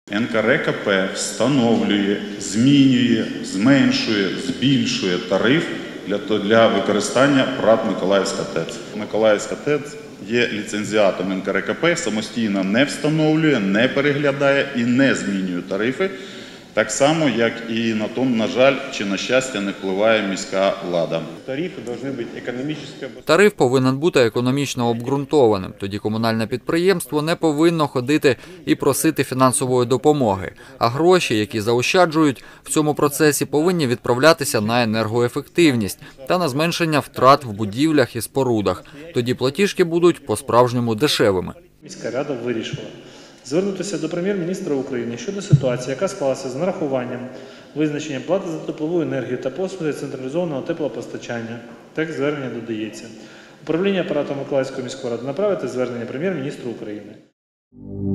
НКРЕКП встановлює, змінює, зменшує, збільшує тариф для використання ПрАТ «Миколаївська ТЕЦ». Миколаївська ТЕЦ є ліцензіатом НКРЕКП, самостійно не встановлює, не переглядає і не змінює тарифи, так само, як і на то, на жаль, чи на щастя, не впливає міська влада. Тариф повинен бути економічно обґрунтованим. Тоді комунальне підприємство не повинно ходити і просити фінансової допомоги. А гроші, які заощаджують в цьому процесі, повинні відправлятися на енергоефективність та на зменшення втрат в будівлях і спорудах. Тоді платіжки будуть по-справжньому дешевими. Міська рада вирішила звернутися до Прем'єр-міністра України щодо ситуації, яка склалася з нарахуванням визначення плати за теплову енергію та послуги централізованого теплопостачання. Текст звернення додається. Управління апарату Миколаївської міської ради направити звернення Прем'єр-міністру України.